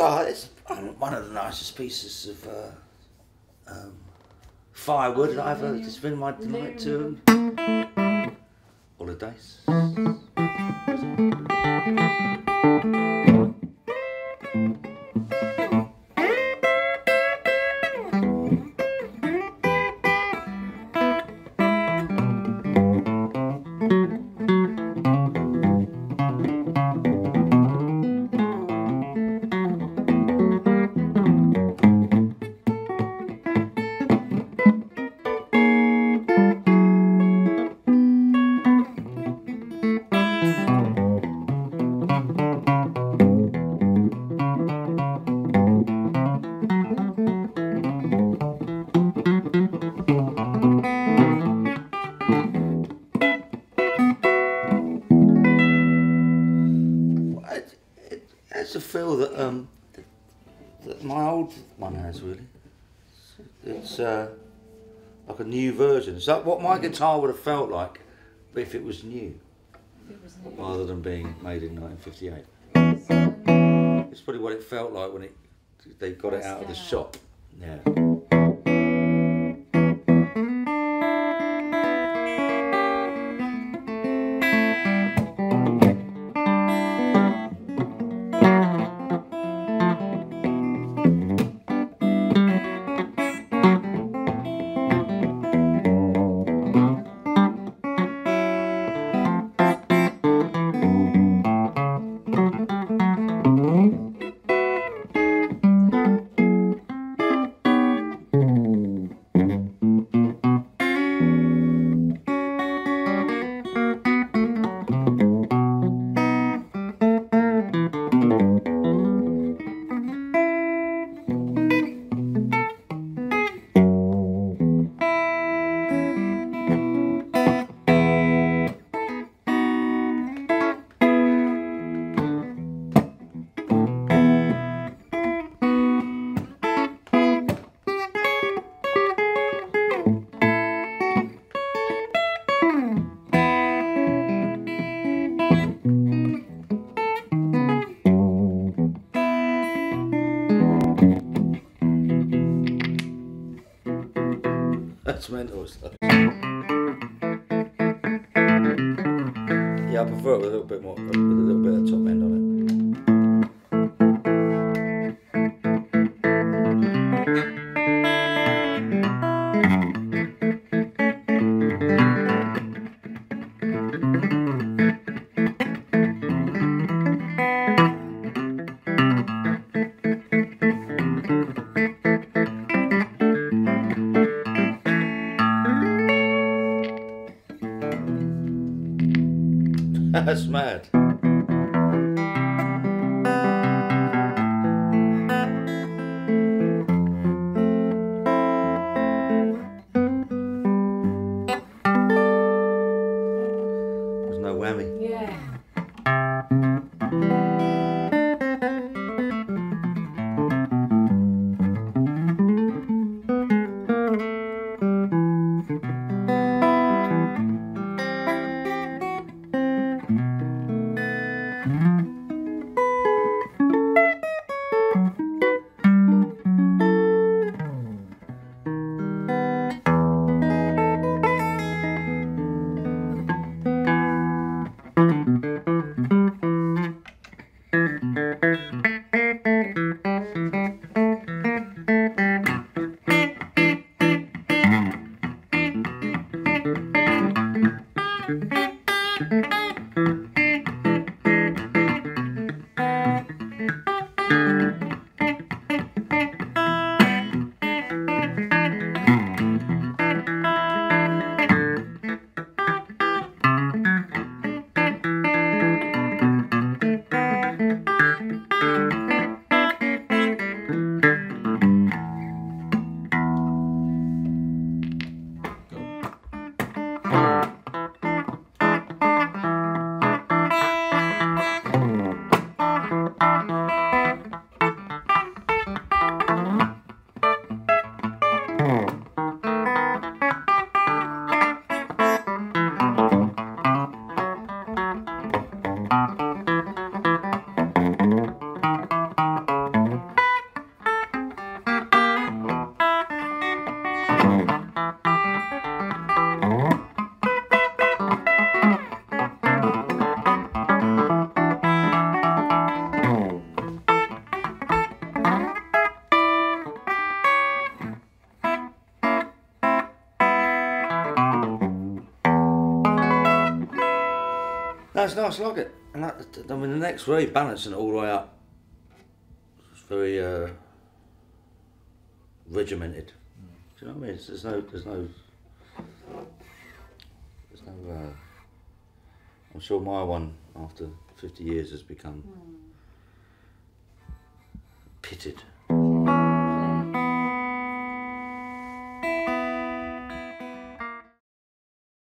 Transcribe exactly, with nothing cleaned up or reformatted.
Oh, it's one of the nicest pieces of uh, um, firewood that I've ever. It's been my delight to holidays. It's a feel that um that my old one has, really. It's uh, like a new version. It's like what my guitar would have felt like if it was new, It was new. rather than being made in nineteen fifty-eight. It's probably what it felt like when it they got it out of the shop. Yeah. That's mental stuff. Yeah, I prefer it with a little bit more, with a little bit of top end on it. That's mad. There's no whammy. Yeah. No, it's nice, I like it. And that, I mean, the neck's very balancing it all the way up. It's very uh, regimented. Mm. Do you know what I mean? It's, there's no, there's no, there's no. Uh, I'm sure my one after fifty years has become mm. pitted.